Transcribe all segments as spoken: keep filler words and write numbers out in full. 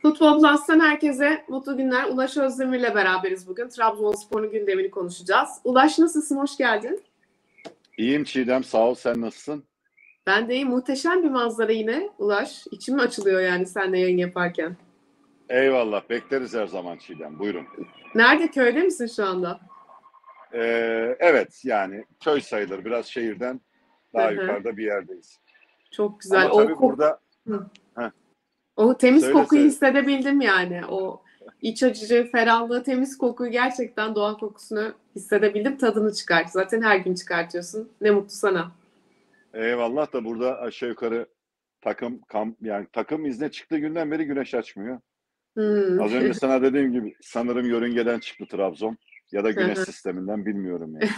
Futbol Plus'tan herkese mutlu günler. Ulaş Özdemir'le beraberiz bugün. Trabzonspor'un gündemini konuşacağız. Ulaş, nasılsın? Hoş geldin. İyiyim Çiğdem, sağ ol. Sen nasılsın? Ben de iyi. Muhteşem bir manzara yine Ulaş. İçim açılıyor yani seninle yayın yaparken. Eyvallah, bekleriz her zaman Çiğdem. Buyurun. Nerede? Köyde misin şu anda? Ee, evet, yani köy sayılır. Biraz şehirden daha yukarıda bir yerdeyiz. Çok güzel. Ama o tabii kok- burada... Heh. O temiz Söyle, kokuyu söyle. hissedebildim yani. O iç açıcı, ferahlığı, temiz kokuyu, gerçekten doğa kokusunu hissedebildim. Tadını çıkart. Zaten her gün çıkartıyorsun. Ne mutlu sana. Eyvallah da burada aşağı yukarı takım kamp yani takım izne çıktığı günden beri güneş açmıyor. Hmm. Az önce sana dediğim gibi sanırım yörüngeden çıktı Trabzon ya da güneş sisteminden, bilmiyorum yani.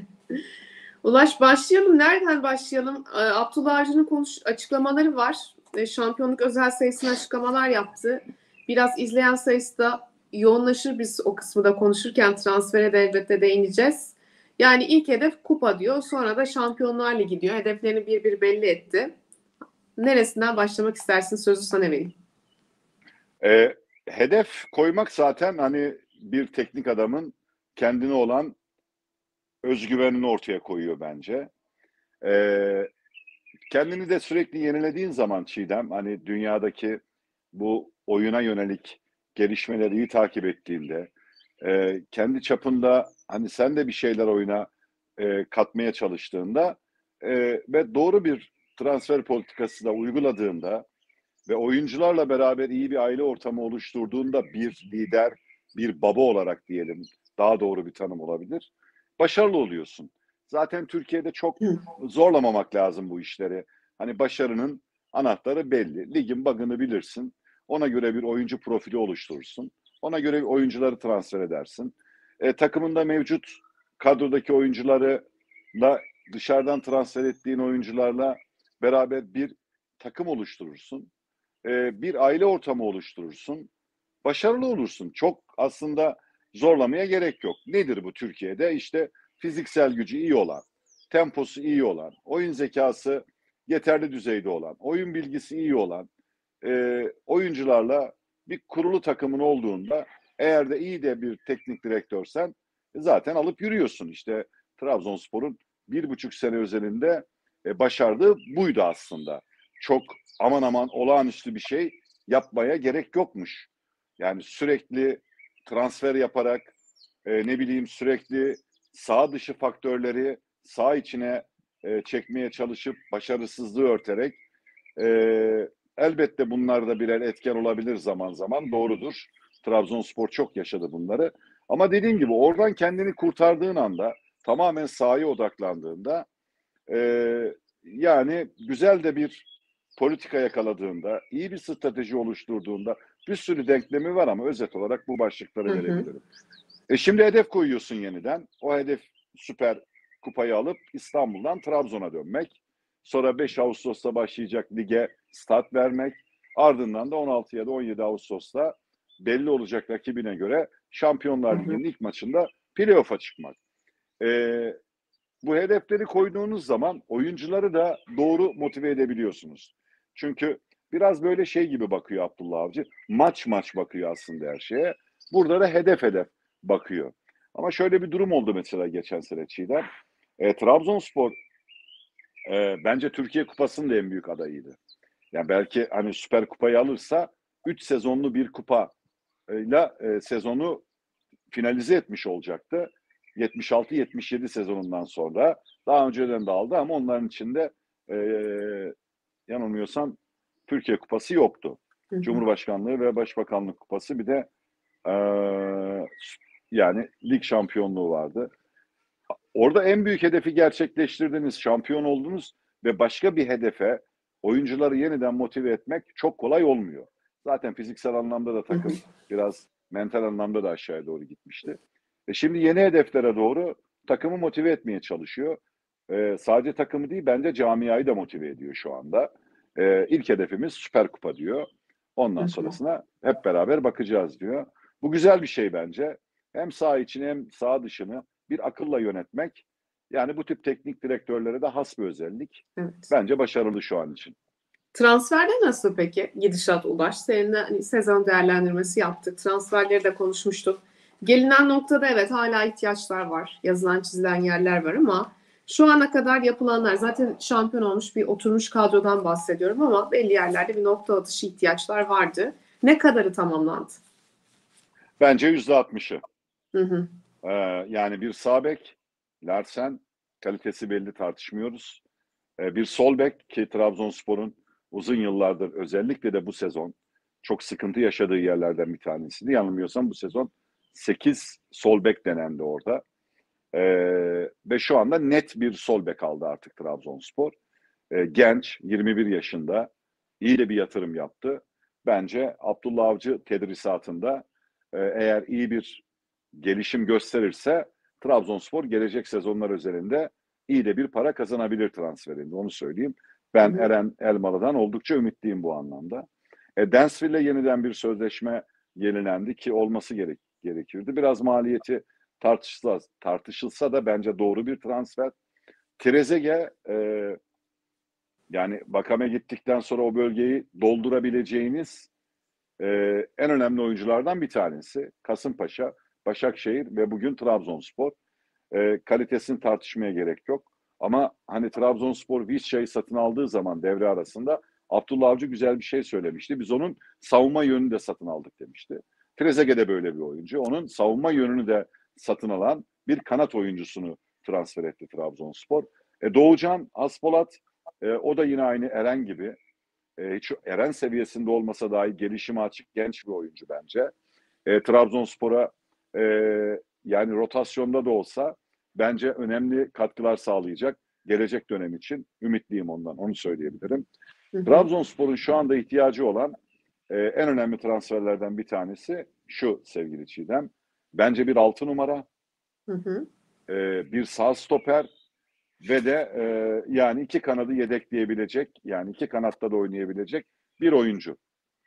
Ulaş, başlayalım. Nereden başlayalım? Ee, Abdullah Avcı'nın konuş açıklamaları var. E, şampiyonluk özel sayısına açıklamalar yaptı. Biraz izleyen sayısı da yoğunlaşır, biz o kısmı da konuşurken transfere de elbette değineceğiz. Yani ilk hedef kupa diyor. Sonra da Şampiyonlar Ligi diyor. Hedeflerini bir bir belli etti. Neresinden başlamak istersin? Sözü sana vereyim. Ee, hedef koymak zaten hani bir teknik adamın kendine olan özgüvenini ortaya koyuyor bence. Ee, kendini de sürekli yenilediğin zaman Çiğdem, hani dünyadaki bu oyuna yönelik gelişmeleri iyi takip ettiğinde, e, kendi çapında hani sen de bir şeyler oyuna e, katmaya çalıştığında e, ve doğru bir transfer politikası da uyguladığında ve oyuncularla beraber iyi bir aile ortamı oluşturduğunda bir lider, bir baba olarak diyelim, daha doğru bir tanım olabilir, başarılı oluyorsun. Zaten Türkiye'de çok zorlamamak lazım bu işleri. Hani başarının anahtarı belli. Ligin bug'ını bilirsin. Ona göre bir oyuncu profili oluşturursun. Ona göre oyuncuları transfer edersin. E, takımında mevcut kadrodaki oyuncularla dışarıdan transfer ettiğin oyuncularla beraber bir takım oluşturursun. E, bir aile ortamı oluşturursun. Başarılı olursun. Çok aslında zorlamaya gerek yok. Nedir bu Türkiye'de? İşte fiziksel gücü iyi olan, temposu iyi olan, oyun zekası yeterli düzeyde olan, oyun bilgisi iyi olan e, oyuncularla bir kurulu takımın olduğunda, eğer de iyi de bir teknik direktörsen zaten alıp yürüyorsun. İşte Trabzonspor'un bir buçuk sene özelinde e, başardığı buydu aslında. Çok aman aman olağanüstü bir şey yapmaya gerek yokmuş. Yani sürekli transfer yaparak e, ne bileyim sürekli sağ dışı faktörleri sağ içine e, çekmeye çalışıp başarısızlığı örterek e, elbette bunlar da birer etken olabilir zaman zaman, doğrudur. Trabzonspor çok yaşadı bunları. Ama dediğim gibi oradan kendini kurtardığın anda, tamamen sahaya odaklandığında, e, yani güzel de bir politika yakaladığında, iyi bir strateji oluşturduğunda, bir sürü denklemi var ama özet olarak bu başlıkları Hı hı. verebilirim. E şimdi hedef koyuyorsun yeniden. O hedef Süper Kupayı alıp İstanbul'dan Trabzon'a dönmek. Sonra beş Ağustos'ta başlayacak lige start vermek. Ardından da on altı ya da on yedi Ağustos'ta belli olacak rakibine göre Şampiyonlar Ligi'nin ilk maçında playoff'a çıkmak. E, bu hedefleri koyduğunuz zaman oyuncuları da doğru motive edebiliyorsunuz. Çünkü biraz böyle şey gibi bakıyor Abdullah Avcı. Maç maç bakıyor aslında her şeye. Burada da hedef hedef bakıyor. Ama şöyle bir durum oldu mesela geçen sene Çiğdem. E, Trabzonspor e, bence Türkiye Kupası'nın da en büyük adayıydı. Yani belki hani Süper Kupayı alırsa üç sezonlu bir kupayla e, sezonu finalize etmiş olacaktı. yetmiş altı yetmiş yedi sezonundan sonra. Daha önceden de aldı ama onların içinde e, yanılmıyorsam Türkiye Kupası yoktu. Hı hı. Cumhurbaşkanlığı ve Başbakanlık Kupası, bir de e, yani lig şampiyonluğu vardı. Orada en büyük hedefi gerçekleştirdiniz, şampiyon oldunuz ve başka bir hedefe oyuncuları yeniden motive etmek çok kolay olmuyor. Zaten fiziksel anlamda da takım biraz mental anlamda da aşağıya doğru gitmişti. E şimdi yeni hedeflere doğru takımı motive etmeye çalışıyor. E, sadece takımı değil, bence camiayı da motive ediyor şu anda. E, ilk hedefimiz Süper Kupa diyor. Ondan sonrasına hep beraber bakacağız diyor. Bu güzel bir şey bence. Hem saha içini hem saha dışını bir akılla yönetmek, yani bu tip teknik direktörlere de has bir özellik. Evet. Bence başarılı şu an için. Transferde nasıl peki gidişat Ulaş? Seninle hani sezon değerlendirmesi yaptık. Transferleri de konuşmuştuk. Gelinen noktada evet hala ihtiyaçlar var. Yazılan çizilen yerler var ama şu ana kadar yapılanlar zaten şampiyon olmuş bir oturmuş kadrodan bahsediyorum ama belli yerlerde bir nokta atışı ihtiyaçlar vardı. Ne kadarı tamamlandı? Bence yüzde altmışı. Hı hı. Ee, yani bir sağ bek, Larsen, kalitesi belli, tartışmıyoruz. Ee, bir sol bek ki Trabzonspor'un uzun yıllardır özellikle de bu sezon çok sıkıntı yaşadığı yerlerden bir tanesiydi. Yanılmıyorsam bu sezon sekiz sol bek denendi orada. Ee, ve şu anda net bir sol bek aldı artık Trabzonspor. Ee, genç, yirmi bir yaşında, iyi de bir yatırım yaptı. Bence Abdullah Avcı tedrisatında e, eğer iyi bir gelişim gösterirse Trabzonspor gelecek sezonlar özelinde iyi de bir para kazanabilir transferinde. Onu söyleyeyim. Hı Ben hı. Eren Elmalı'dan oldukça ümitliyim bu anlamda. E, Dansville'le yeniden bir sözleşme yenilendi ki olması gerek, gerekirdi. Biraz maliyeti tartışılsa, tartışılsa da bence doğru bir transfer. Trezeguet e, yani Vakame gittikten sonra o bölgeyi doldurabileceğiniz e, en önemli oyunculardan bir tanesi. Kasımpaşa, Başakşehir ve bugün Trabzonspor. E, kalitesini tartışmaya gerek yok. Ama hani Trabzonspor Vizca'yı satın aldığı zaman devre arasında Abdullah Avcı güzel bir şey söylemişti. Biz onun savunma yönünü de satın aldık demişti. Trezeguet de böyle bir oyuncu. Onun savunma yönünü de satın alan bir kanat oyuncusunu transfer etti Trabzonspor. E, Doğucan Aspolat e, o da yine aynı Eren gibi. E, hiç Eren seviyesinde olmasa dahi gelişime açık genç bir oyuncu bence. E, Trabzonspor'a e, yani rotasyonda da olsa bence önemli katkılar sağlayacak. Gelecek dönem için ümitliyim ondan, onu söyleyebilirim. Hı hı. Trabzonspor'un şu anda ihtiyacı olan e, en önemli transferlerden bir tanesi şu sevgili Çiğdem. Bence bir altı numara, Hı hı. e, bir sağ stoper ve de e, yani iki kanadı yedekleyebilecek, yani iki kanatta da oynayabilecek bir oyuncu.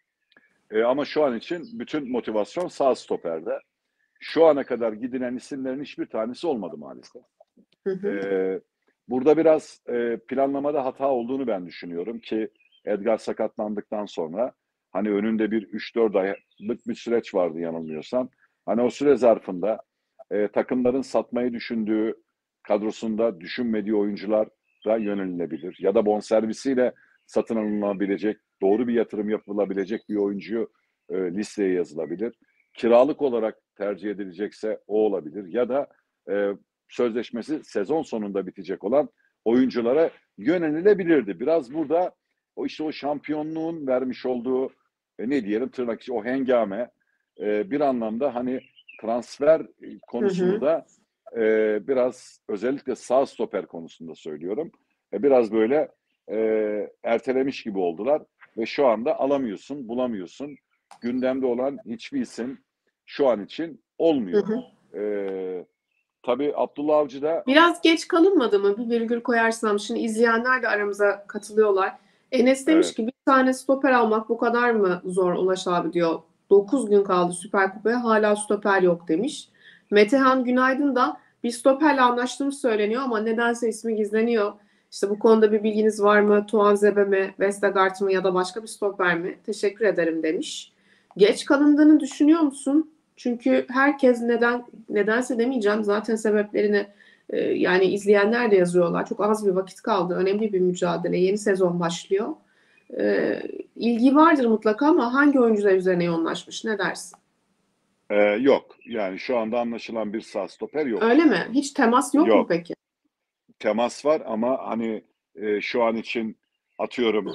E, ama şu an için bütün motivasyon sağ stoperde. Şu ana kadar gidilen isimlerin hiçbir tanesi olmadı maalesef. Hı hı. Ee, burada biraz e, planlamada hata olduğunu ben düşünüyorum ki Edgar sakatlandıktan sonra hani önünde bir üç dört aylık bir süreç vardı yanılmıyorsam. Hani o süre zarfında e, takımların satmayı düşündüğü, kadrosunda düşünmediği oyuncular da yönelilebilir. Ya da bonservisiyle satın alınabilecek, doğru bir yatırım yapılabilecek bir oyuncuyu e, listeye yazılabilir. Kiralık olarak tercih edilecekse o olabilir. Ya da e, sözleşmesi sezon sonunda bitecek olan oyunculara yönelilebilirdi. Biraz burada o işte o şampiyonluğun vermiş olduğu e, ne diyelim tırnak içi o hengame e, bir anlamda hani transfer Hı konusunu hı. da e, biraz özellikle sağ stoper konusunda söylüyorum. E, biraz böyle e, ertelemiş gibi oldular ve şu anda alamıyorsun, bulamıyorsun. Gündemde olan hiçbir isim şu an için Hı olmuyor. hı. E, tabii Abdullah Avcı da Biraz geç kalınmadı mı? Bir virgül koyarsam şimdi izleyenler de aramıza katılıyorlar. Enes demiş evet, ki bir tane stoper almak bu kadar mı zor Ulaş abi diyor. dokuz gün kaldı Süper Kupa'ya hala stoper yok demiş. Metehan Günaydın da bir stoperle anlaştığımız söyleniyor ama nedense ismi gizleniyor. İşte bu konuda bir bilginiz var mı? Tuanzebe mi, Vestergaard mı ya da başka bir stoper mi? Teşekkür ederim demiş. Geç kalındığını düşünüyor musun? Çünkü herkes neden nedense demeyeceğim zaten sebeplerini ee, yani izleyenler de yazıyorlar. Çok az bir vakit kaldı. Önemli bir mücadele. Yeni sezon başlıyor. Ee, ilgi vardır mutlaka ama hangi oyuncular üzerine yoğunlaşmış? Ne dersin? e, yok. Yani şu anda anlaşılan bir sağ stoper yok. Öyle mi? Hiç temas yok mu Yok. peki? Temas var ama hani e, şu an için atıyorum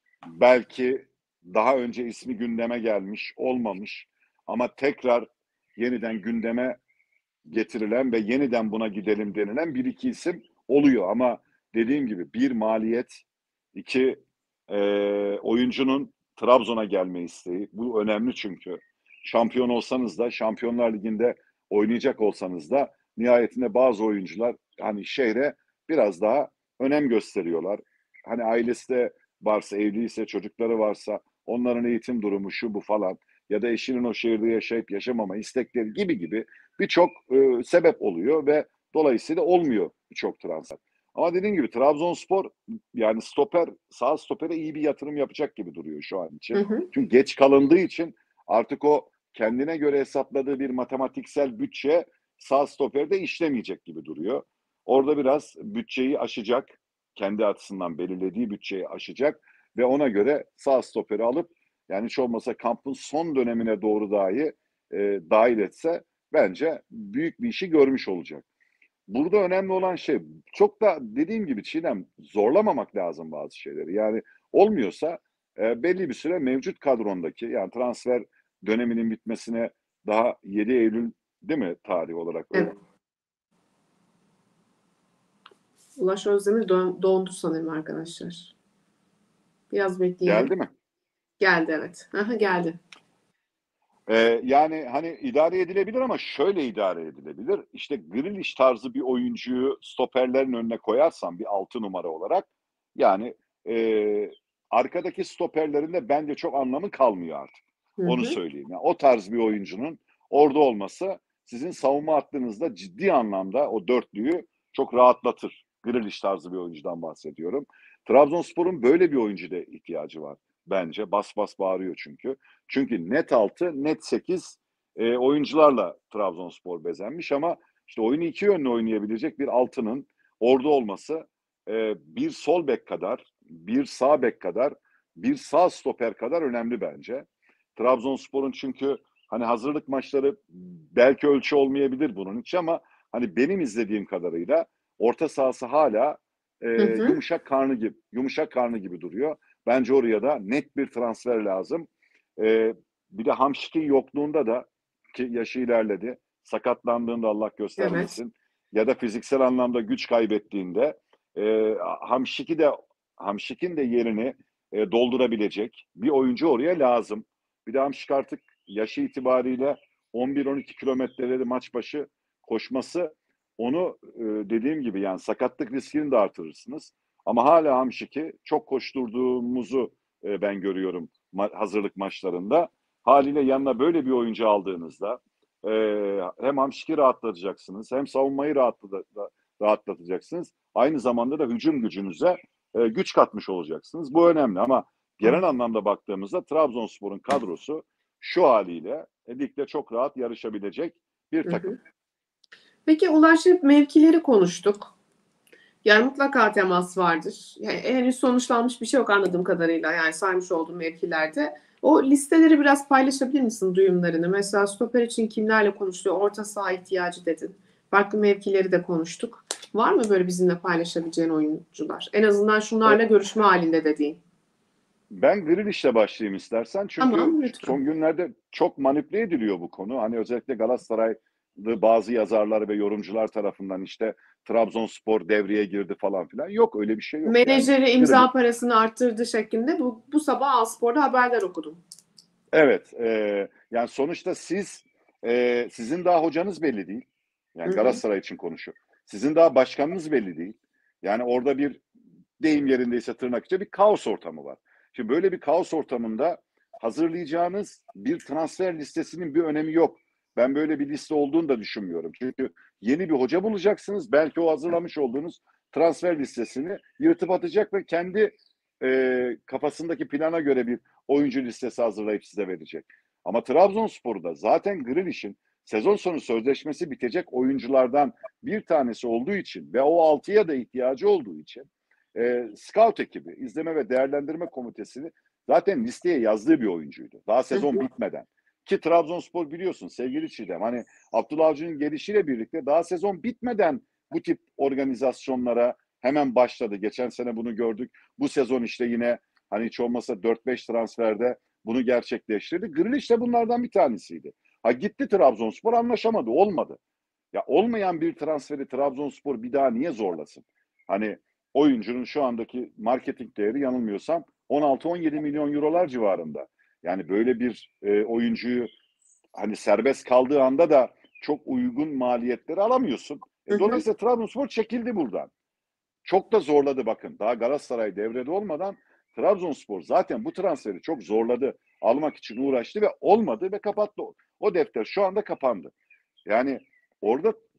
belki daha önce ismi gündeme gelmiş, olmamış ama tekrar yeniden gündeme getirilen ve yeniden buna gidelim denilen bir iki isim oluyor. Ama dediğim gibi bir maliyet, iki e, oyuncunun Trabzon'a gelme isteği. Bu önemli çünkü. Şampiyon olsanız da, Şampiyonlar Ligi'nde oynayacak olsanız da nihayetinde bazı oyuncular hani şehre biraz daha önem gösteriyorlar. Hani ailesi de varsa, evliyse, çocukları varsa onların eğitim durumu şu bu falan ya da eşinin o şehirde yaşayıp yaşamama istekleri gibi gibi birçok e, sebep oluyor ve dolayısıyla olmuyor birçok transfer. Ama dediğim gibi Trabzonspor yani stoper, sağ stopere iyi bir yatırım yapacak gibi duruyor şu an Hı için. hı. Çünkü geç kalındığı için artık o kendine göre hesapladığı bir matematiksel bütçe sağ stoperde işlemeyecek gibi duruyor. Orada biraz bütçeyi aşacak, kendi açısından belirlediği bütçeyi aşacak ve ona göre sağ stoperi alıp yani hiç olmasa kampın son dönemine doğru dahi e, dahil etse bence büyük bir işi görmüş olacak. Burada önemli olan şey çok da dediğim gibi Çiğdem zorlamamak lazım bazı şeyleri. Yani olmuyorsa e, belli bir süre mevcut kadrondaki yani transfer döneminin bitmesine daha yedi Eylül değil mi tarih olarak öyle Evet. Ulaş Özdemir dön- dondu sanırım arkadaşlar. Biraz bekleyelim. geldi mi? Geldi evet. Aha, geldi. Ee, yani hani idare edilebilir ama şöyle idare edilebilir. İşte Grealish tarzı bir oyuncuyu stoperlerin önüne koyarsan bir altı numara olarak yani e, arkadaki stoperlerin de bence çok anlamı kalmıyor artık. Hı Onu hı. söyleyeyim. Yani o tarz bir oyuncunun orada olması sizin savunma hattınızda ciddi anlamda o dörtlüyü çok rahatlatır. Grealish tarzı bir oyuncudan bahsediyorum. Trabzonspor'un böyle bir oyuncuya ihtiyacı var bence. Bas bas bağırıyor çünkü. Çünkü net altı, net sekiz e, oyuncularla Trabzonspor bezenmiş ama işte oyunu iki yönlü oynayabilecek bir altının orada olması e, bir sol bek kadar, bir sağ bek kadar, bir sağ stoper kadar önemli bence. Trabzonspor'un çünkü hani hazırlık maçları belki ölçü olmayabilir bunun için ama hani benim izlediğim kadarıyla orta sahası hala e, Hı hı. yumuşak karnı gibi yumuşak karnı gibi duruyor. Bence oraya da net bir transfer lazım. E, Bir de Hamşik'in yokluğunda da ki yaşı ilerledi. Sakatlandığında Allah Evet. göstermesin ya da fiziksel anlamda güç kaybettiğinde e, Hamşik'i de Hamşik'in de yerini e, doldurabilecek bir oyuncu oraya lazım. Bir de Hamşik artık yaşı itibariyle on bir on iki kilometreleri maç başı koşması onu e, dediğim gibi yani sakatlık riskini de artırırsınız. Ama hala Hamşik'i çok koşturduğumuzu e, ben görüyorum ma- hazırlık maçlarında. Haliyle yanına böyle bir oyuncu aldığınızda e, hem Hamşik'i rahatlatacaksınız hem savunmayı rahatlat- rahatlatacaksınız. Aynı zamanda da hücum gücünüze e, güç katmış olacaksınız. Bu önemli ama genel anlamda baktığımızda Trabzonspor'un kadrosu şu haliyle e, ligde çok rahat yarışabilecek bir Hı takım. hı. Peki Ulaş, hep mevkileri konuştuk. Yani mutlaka temas vardır. Yani henüz sonuçlanmış bir şey yok anladığım kadarıyla. Yani saymış olduğum mevkilerde. O listeleri biraz paylaşabilir misin, duyumlarını? Mesela stoper için kimlerle konuşuluyor? Orta saha ihtiyacı dedin. Farklı mevkileri de konuştuk. Var mı böyle bizimle paylaşabileceğin oyuncular? En azından E, şunlarla görüşme halinde dediğin. Ben Grealish'le başlayayım istersen. Çünkü Tamam, lütfen. son günlerde çok manipüle ediliyor bu konu. Hani özellikle Galatasaraylı bazı yazarlar ve yorumcular tarafından işte Trabzonspor devreye girdi falan filan. Yok öyle bir şey yok yani. Menajeri Grealish, imza parasını arttırdı şeklinde bu, bu sabah Aspor'da haberler okudum. evet. E, yani sonuçta siz e, sizin daha hocanız belli değil. Hı Yani hı. Galatasaray için konuşuyor. Sizin daha başkanınız belli değil. Yani orada bir deyim yerindeyse tırnak içinde bir kaos ortamı var. Şimdi böyle bir kaos ortamında hazırlayacağınız bir transfer listesinin bir önemi yok. Ben böyle bir liste olduğunu da düşünmüyorum. Çünkü yeni bir hoca bulacaksınız. Belki o hazırlamış olduğunuz transfer listesini yırtıp atacak ve kendi e, kafasındaki plana göre bir oyuncu listesi hazırlayıp size verecek. Ama Trabzonspor'da zaten Grealish'in sezon sonu sözleşmesi bitecek oyunculardan bir tanesi olduğu için ve o altıya da ihtiyacı olduğu için e, scout ekibi, izleme ve değerlendirme komitesini zaten listeye yazdığı bir oyuncuydu. Daha Hı sezon hı. bitmeden. Ki Trabzonspor biliyorsun sevgili Çiğdem hani Abdullah Avcı'nın gelişiyle birlikte daha sezon bitmeden bu tip organizasyonlara hemen başladı. Geçen sene bunu gördük. Bu sezon işte yine hani hiç olmasa dört beş transferde bunu gerçekleştirdi. Grealish de bunlardan bir tanesiydi. Ha gitti Trabzonspor anlaşamadı. Olmadı. Ya olmayan bir transferi Trabzonspor bir daha niye zorlasın? Hani oyuncunun şu andaki marketing değeri yanılmıyorsam on altı on yedi milyon eurolar civarında. Yani böyle bir e, oyuncuyu hani serbest kaldığı anda da çok uygun maliyetleri alamıyorsun. Hı E, hı. dolayısıyla Trabzonspor çekildi buradan. Çok da zorladı bakın. Daha Galatasaray devrede olmadan Trabzonspor zaten bu transferi çok zorladı. Almak için uğraştı ve olmadı ve kapattı. O defter şu anda kapandı. Yani orada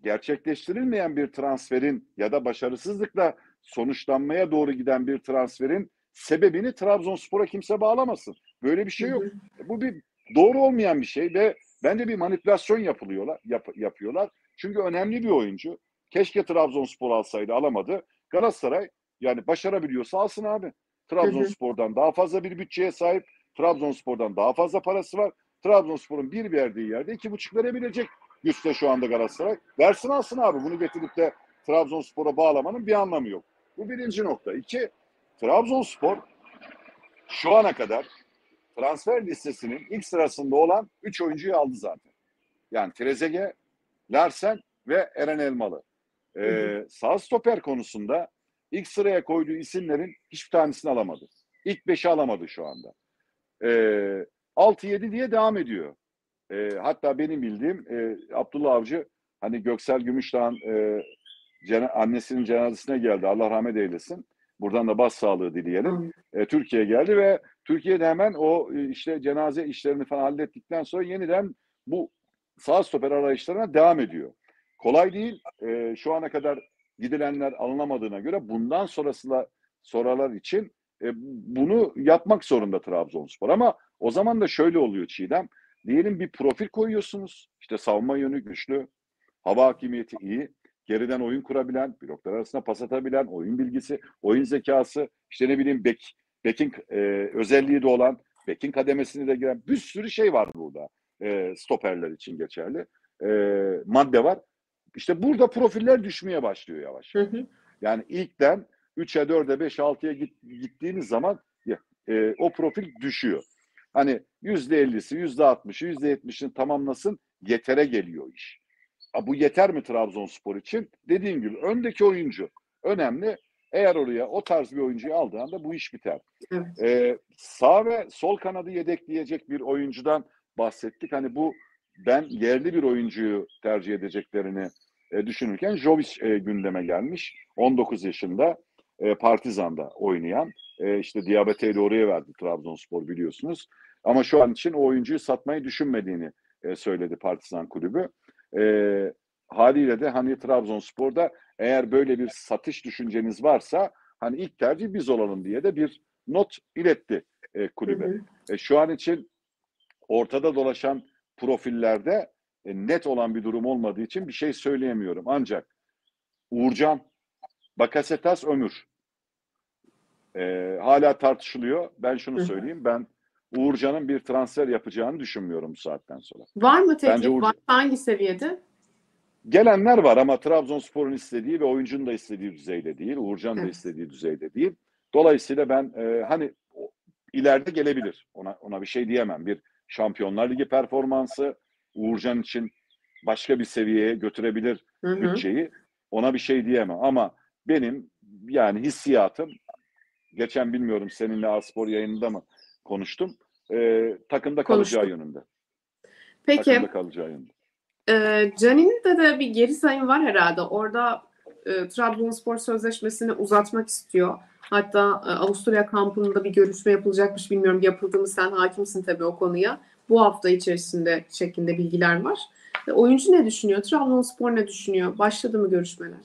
gerçekleştirilmeyen bir transferin ya da başarısızlıkla sonuçlanmaya doğru giden bir transferin sebebini Trabzonspor'a kimse bağlamasın. Böyle bir Hı şey yok. hı. Bu bir doğru olmayan bir şey ve bence bir manipülasyon yapılıyorlar, yap, yapıyorlar. Çünkü önemli bir oyuncu. Keşke Trabzonspor alsaydı, alamadı. Galatasaray yani başarabiliyorsa alsın abi. Hı hı. Trabzonspor'dan daha fazla bir bütçeye sahip. Trabzonspor'dan daha fazla parası var. Trabzonspor'un bir verdiği yerde iki buçuk verebilecek güçte şu anda Galatasaray. Versin alsın abi. Bunu getirip de Trabzonspor'a bağlamanın bir anlamı yok. Bu birinci nokta. İki, Trabzonspor şu ana kadar transfer listesinin ilk sırasında olan üç oyuncuyu aldı zaten. Yani Trezeguet, Larsen ve Eren Elmalı. Hı hı. Ee, sağ stoper konusunda ilk sıraya koyduğu isimlerin hiçbir tanesini alamadı. İlk beşi alamadı şu anda. Ee, altı yedi diye devam ediyor. Ee, hatta benim bildiğim e, Abdullah Avcı hani Göksel Gümüşdağ'ın e, cena- annesinin cenazesine geldi. Allah rahmet eylesin. Buradan da başsağlığı dileyelim. Anladım. E, Türkiye'ye geldi ve Türkiye'de hemen o e, işte cenaze işlerini falan hallettikten sonra yeniden bu sağ stoper arayışlarına devam ediyor. Kolay değil. E, şu ana kadar gidilenler alınamadığına göre bundan sonrasında soralar için e, bunu yapmak zorunda Trabzonspor. Ama o zaman da şöyle oluyor Çiğdem. Diyelim bir profil koyuyorsunuz. İşte savunma yönü güçlü, hava hakimiyeti iyi, geriden oyun kurabilen, bloklar arasında pas atabilen, oyun bilgisi, oyun zekası, işte ne bileyim bek, bekin e, özelliği de olan, bekin kademesine de giren bir sürü şey var burada. E, stoperler için geçerli. E, madde var. İşte burada profiller düşmeye başlıyor yavaş Hı yavaş. hı. Yani ilkten üçe, dörde, beşe, altıya gittiğiniz zaman e, o profil düşüyor. Hani yüzde ellisi, yüzde altmışı, yüzde yetmişini tamamlasın, yetere geliyor iş. Ha, bu yeter mi Trabzonspor için? Dediğim gibi öndeki oyuncu önemli. Eğer oraya o tarz bir oyuncuyu aldığında bu iş biter. Evet. Ee, sağ ve sol kanadı yedekleyecek bir oyuncudan bahsettik. Hani bu ben yerli bir oyuncuyu tercih edeceklerini e, düşünürken Jovic e, gündeme gelmiş. on dokuz yaşında e, Partizan'da oynayan. E, işte Diabate'yi de oraya verdi Trabzonspor biliyorsunuz. Ama şu an için o oyuncuyu satmayı düşünmediğini e, söyledi Partizan kulübü. E, haliyle de hani Trabzonspor'da eğer böyle bir satış düşünceniz varsa hani ilk tercih biz olalım diye de bir not iletti e, Hı kulübe. hı. E, şu an için ortada dolaşan profillerde e, net olan bir durum olmadığı için bir şey söyleyemiyorum. Ancak Uğurcan, Bakasetas, Ömür e, hala tartışılıyor. Ben şunu Hı hı. söyleyeyim. Ben Uğurcan'ın bir transfer yapacağını düşünmüyorum bu saatten sonra. Var mı Bence teklif? Var. Uğurcan... Hangi seviyede? Gelenler var ama Trabzonspor'un istediği ve oyuncunun da istediği düzeyde değil. Uğurcan da Evet. istediği düzeyde değil. Dolayısıyla ben e, hani o, ileride gelebilir. Ona ona bir şey diyemem. Bir Şampiyonlar Ligi performansı Uğurcan için başka bir seviyeye götürebilir Hı hı. bütçeyi. Ona bir şey diyemem ama benim yani hissiyatım geçen bilmiyorum seninle A-Spor yayınında mı konuştum. E, takımda kalacağı Konuştuk. yönünde. Takımda Peki, kalacağı yönünde. e, Gianni'nin de, de bir geri sayım var herhalde. Orada e, Trabzonspor sözleşmesini uzatmak istiyor. Hatta e, Avusturya kampında bir görüşme yapılacakmış. Bilmiyorum yapıldı mı, sen hakimsin tabii o konuya. Bu hafta içerisinde şeklinde bilgiler var. E, oyuncu ne düşünüyor? Trabzonspor ne düşünüyor? Başladı mı görüşmeler?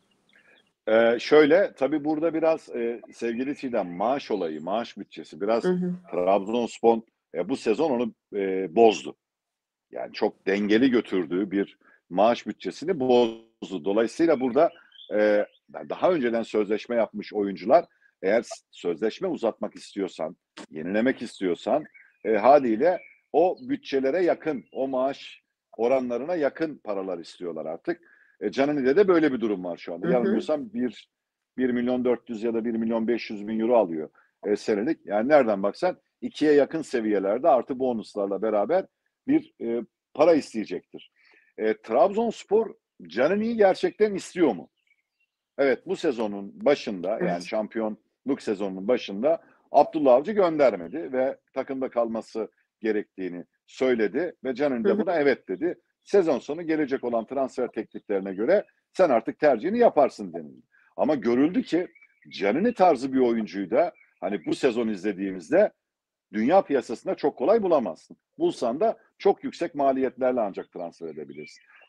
Ee, şöyle tabii burada biraz e, sevgili Çiğdem maaş olayı, maaş bütçesi Hı biraz hı. Trabzonspor e, bu sezon onu e, bozdu. Yani çok dengeli götürdüğü bir maaş bütçesini bozdu. Dolayısıyla burada e, daha önceden sözleşme yapmış oyuncular eğer sözleşme uzatmak istiyorsan, yenilemek istiyorsan e, haliyle o bütçelere yakın, o maaş oranlarına yakın paralar istiyorlar artık. E, Canani'de de böyle bir durum var şu anda. Hı hı. Yanılmıyorsam bir, bir milyon dört yüz ya da bir milyon beş yüz bin euro alıyor e, senelik. Yani nereden baksan ikiye yakın seviyelerde artı bonuslarla beraber bir e, para isteyecektir. E, Trabzonspor Canini'yi gerçekten istiyor mu? Evet, bu sezonun başında yani Evet. şampiyonluk sezonunun başında Abdullah Avcı göndermedi ve takımda kalması gerektiğini söyledi ve Canini Hı de hı. buna evet dedi. Sezon sonu gelecek olan transfer tekliflerine göre sen artık tercihini yaparsın denildi. Ama görüldü ki Canini tarzı bir oyuncuyu da hani bu sezon izlediğimizde dünya piyasasında çok kolay bulamazsın. Bulsan da çok yüksek maliyetlerle ancak transfer edebilirsin.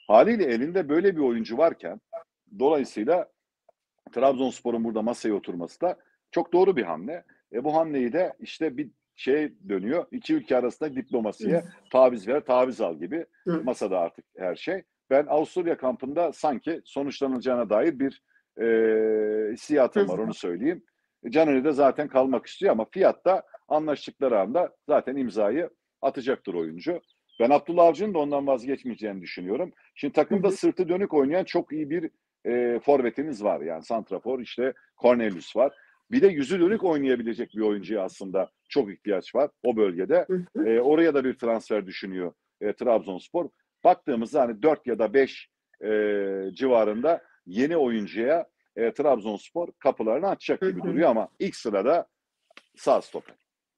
Haliyle elinde böyle bir oyuncu varken dolayısıyla Trabzonspor'un burada masaya oturması da çok doğru bir hamle. E bu hamleyi de işte bir şey dönüyor. İki ülke arasında diplomasiye taviz ver, taviz al gibi Hı. masada artık her şey. Ben Avusturya kampında sanki sonuçlanacağına dair bir e, hissiyatım var, onu söyleyeyim. Canini de zaten kalmak istiyor ama fiyatta anlaştıkları anda zaten imzayı atacaktır oyuncu. Ben Abdullah Avcı'nın da ondan vazgeçmeyeceğini düşünüyorum. Şimdi takımda sırtı dönük oynayan çok iyi bir e, forvetimiz var. Yani santrafor işte Cornelius var. Bir de yüzü dönük oynayabilecek bir oyuncuya aslında çok ihtiyaç var o bölgede. E, oraya da bir transfer düşünüyor e, Trabzonspor. Baktığımızda hani dört ya da beş e, civarında yeni oyuncuya e, Trabzonspor kapılarını açacak gibi duruyor ama ilk sırada sağ stoper.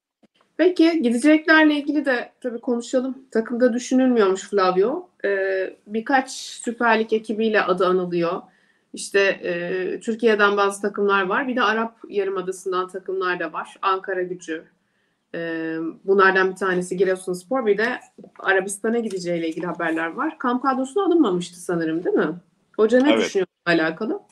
Peki gideceklerle ilgili de tabii konuşalım. Takımda düşünülmüyormuş Flavio. Ee, birkaç Süper Lig ekibiyle adı anılıyor. İşte e, Türkiye'den bazı takımlar var. Bir de Arap Yarımadası'ndan takımlar da var. Ankaragücü. E, bunlardan bir tanesi Giresunspor. Bir de Arabistan'a gideceğiyle ilgili haberler var. Kamp kadrosuna alınmamıştı sanırım, değil mi? Hoca ne Evet. düşünüyor bununla alakalı?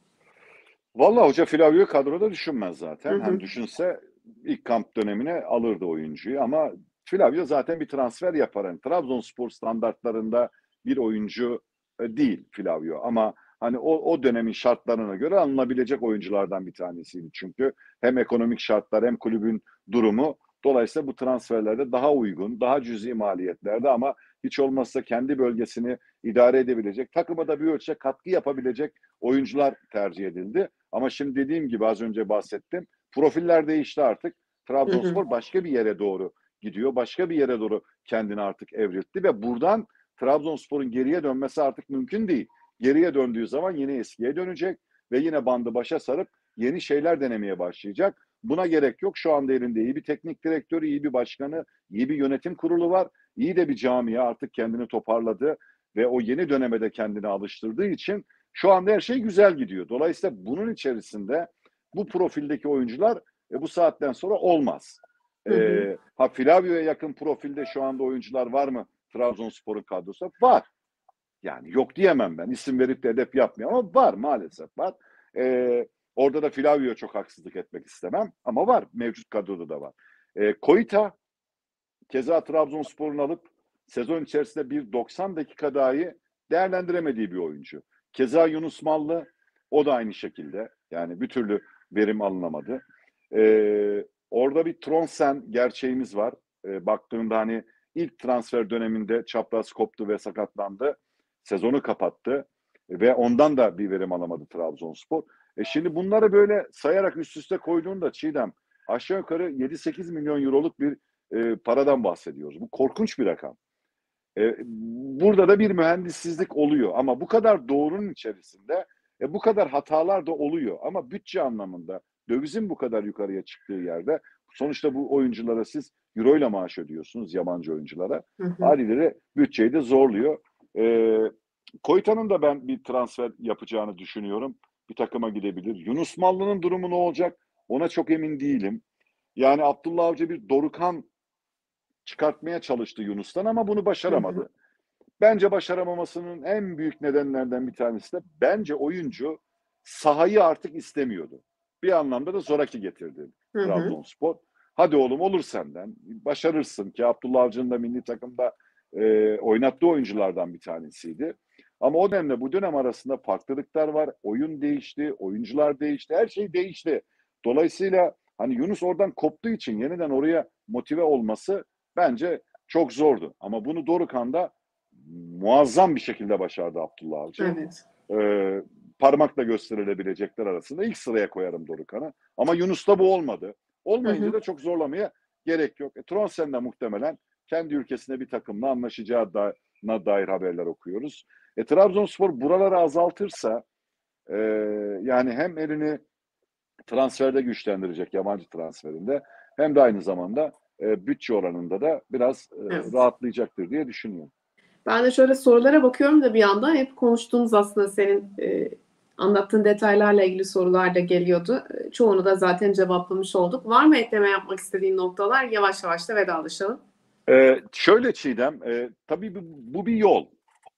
Vallahi hoca Flavio'yu kadroda düşünmez zaten. Hı hı. Hani düşünse ilk kamp dönemine alırdı oyuncuyu ama Flavio zaten bir transfer yapar. Yani Trabzonspor standartlarında bir oyuncu e, değil Flavio ama hani o, o dönemin şartlarına göre alınabilecek oyunculardan bir tanesiydi çünkü. Hem ekonomik şartlar hem kulübün durumu. Dolayısıyla bu transferlerde daha uygun, daha cüzi maliyetlerde ama hiç olmazsa kendi bölgesini idare edebilecek, takıma da bir ölçüde katkı yapabilecek oyuncular tercih edildi. Ama şimdi dediğim gibi az önce bahsettim. Profiller değişti artık. Hı hı. Trabzonspor başka bir yere doğru gidiyor. Başka bir yere doğru kendini artık evriltti ve buradan Trabzonspor'un geriye dönmesi artık mümkün değil. Geriye döndüğü zaman yine eskiye dönecek ve yine bandı başa sarıp yeni şeyler denemeye başlayacak. Buna gerek yok. Şu anda elinde iyi bir teknik direktörü, iyi bir başkanı, iyi bir yönetim kurulu var. İyi de bir camia artık kendini toparladı ve o yeni döneme de kendini alıştırdığı için şu anda her şey güzel gidiyor. Dolayısıyla bunun içerisinde bu profildeki oyuncular e, bu saatten sonra olmaz. Hı hı. E, ha Flavio'ya yakın profilde şu anda oyuncular var mı Trabzonspor'un kadrosu? Var. Yani yok diyemem ben. İsim verip de hedef yapmıyor ama var maalesef var. E, orada da Flavio'ya çok haksızlık etmek istemem ama var. Mevcut kadroda da var. E, Koita keza Trabzonspor'un alıp sezon içerisinde bir doksan dakika dahi değerlendiremediği bir oyuncu. Keza Yunus Mallı o da aynı şekilde. Yani bir türlü verim alınamadı. Ee, orada bir Tronsen gerçeğimiz var. Ee, baktığında hani ilk transfer döneminde çapraz koptu ve sakatlandı. Sezonu kapattı. Ve ondan da bir verim alamadı Trabzonspor. E şimdi bunları böyle sayarak üst üste koyduğunda Çiğdem aşağı yukarı yedi sekiz milyon euroluk bir e, paradan bahsediyoruz. Bu korkunç bir rakam. E, burada da bir mühendissizlik oluyor ama bu kadar doğrunun içerisinde e, bu kadar hatalar da oluyor ama bütçe anlamında dövizin bu kadar yukarıya çıktığı yerde sonuçta bu oyunculara siz euro ile maaş ödüyorsunuz yabancı oyunculara. Hı hı. Haliyle bütçeyi de zorluyor. E, Koyta'nın da ben bir transfer yapacağını düşünüyorum. Bir takıma gidebilir. Yunus Mallı'nın durumu ne olacak? Ona çok emin değilim. Yani Abdullah Avcı bir Dorukhan çıkartmaya çalıştı Yunus'tan ama bunu başaramadı. Hı hı. Bence başaramamasının en büyük nedenlerden bir tanesi de bence oyuncu sahayı artık istemiyordu. Bir anlamda da zoraki getirdi Hı hı. Trabzonspor. Hadi oğlum olur senden. Başarırsın ki Abdullah Avcı'nın da milli takımda e, oynattığı oyunculardan bir tanesiydi. Ama o dönemle bu dönem arasında farklılıklar var. Oyun değişti, oyuncular değişti, her şey değişti. Dolayısıyla hani Yunus oradan koptuğu için yeniden oraya motive olması bence çok zordu. Ama bunu Dorukhan'da muazzam bir şekilde başardı Abdullah Avcı. Evet. Ee, parmakla gösterilebilecekler arasında ilk sıraya koyarım Dorukhan'ı. Ama Yunus'ta bu olmadı. Olmayınca Hı hı. da çok zorlamaya gerek yok. E, Tronsen de muhtemelen kendi ülkesinde bir takımla anlaşacağı da, dair haberler okuyoruz. E, Trabzonspor buraları azaltırsa e, yani hem elini transferde güçlendirecek yabancı transferinde hem de aynı zamanda e, bütçe oranında da biraz e, Evet. rahatlayacaktır diye düşünüyorum. Ben de şöyle sorulara bakıyorum da bir yandan hep konuştuğumuz aslında senin e, anlattığın detaylarla ilgili sorular da geliyordu. E, çoğunu da zaten cevaplamış olduk. Var mı ekleme yapmak istediğin noktalar? Yavaş yavaş da vedalaşalım. Ee, şöyle Çiğdem, e, tabii bu, bu bir yol.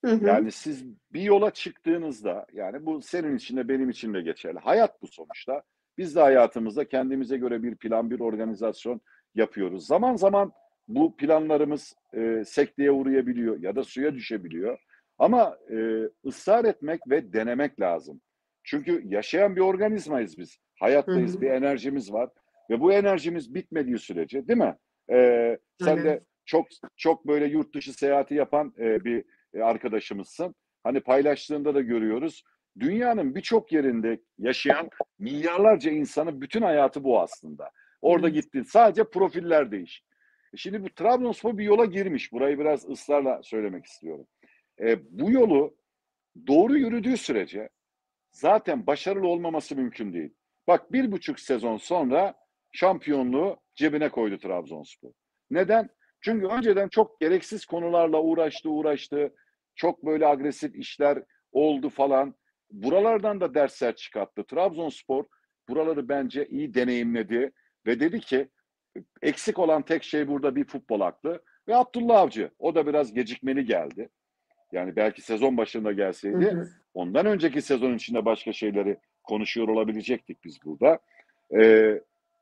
Hı hı. Yani siz bir yola çıktığınızda, yani bu senin için de benim için de geçerli. Hayat bu sonuçta. Biz de hayatımızda kendimize göre bir plan, bir organizasyon yapıyoruz. Zaman zaman bu planlarımız e, sekteye uğrayabiliyor ya da suya düşebiliyor. Ama e, ısrar etmek ve denemek lazım. Çünkü yaşayan bir organizmayız biz. Hı Hayattayız, hı. bir enerjimiz var ve bu enerjimiz bitmediği sürece, değil mi? E, sen Aynen. de çok çok böyle yurt dışı seyahati yapan e, bir e, arkadaşımızsın. Hani paylaştığında da görüyoruz. Dünyanın birçok yerinde yaşayan milyarlarca insanın bütün hayatı bu aslında. Orada Evet. gittin. Sadece profiller değişik. E Şimdi bu Trabzonspor bir yola girmiş. Burayı biraz ısrarla söylemek istiyorum. E, bu yolu doğru yürüdüğü sürece zaten başarılı olmaması mümkün değil. Bak bir buçuk sezon sonra şampiyonluğu cebine koydu Trabzonspor. Neden? Çünkü önceden çok gereksiz konularla uğraştı uğraştı. Çok böyle agresif işler oldu falan. Buralardan da dersler çıkarttı. Trabzonspor buraları bence iyi deneyimledi ve dedi ki eksik olan tek şey burada bir futbol aklı ve Abdullah Avcı. O da biraz gecikmeli geldi. Yani belki sezon başında Hı gelseydi hı. ondan önceki sezon içinde başka şeyleri konuşuyor olabilecektik biz burada. Ee,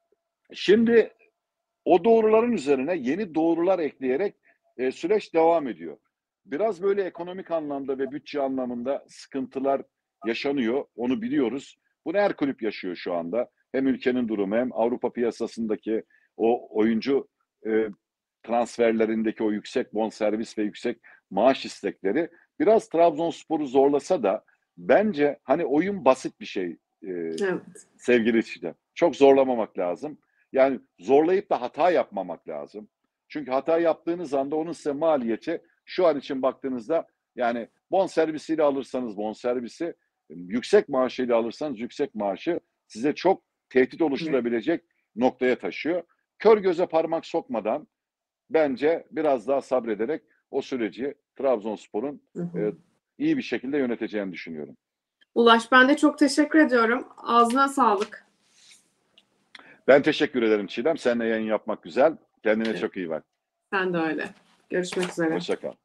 Şimdi o doğruların üzerine yeni doğrular ekleyerek e, süreç devam ediyor. Biraz böyle ekonomik anlamda ve bütçe anlamında sıkıntılar yaşanıyor. Onu biliyoruz. Bunu her kulüp yaşıyor şu anda. Hem ülkenin durumu hem Avrupa piyasasındaki o oyuncu e, transferlerindeki o yüksek bonservis ve yüksek maaş istekleri biraz Trabzonspor'u zorlasa da bence hani oyun basit bir şey e, Evet. sevgili Çiğdem. Çok zorlamamak lazım. Yani zorlayıp da hata yapmamak lazım. Çünkü hata yaptığınız anda onun size maliyeti şu an için baktığınızda yani bon servisiyle alırsanız bon servisi, yüksek maaşıyla alırsanız yüksek maaşı size çok tehdit Evet. oluşturabilecek noktaya taşıyor. Kör göze parmak sokmadan bence biraz daha sabrederek o süreci Trabzonspor'un Hı hı. e, iyi bir şekilde yöneteceğini düşünüyorum. Ulaş, ben de çok teşekkür ediyorum. Ağzına sağlık. Ben teşekkür ederim Çiğdem. Seninle yayın yapmak güzel. Kendine Evet, çok iyi bak. sen de öyle. Görüşmek üzere. Hoşça kal.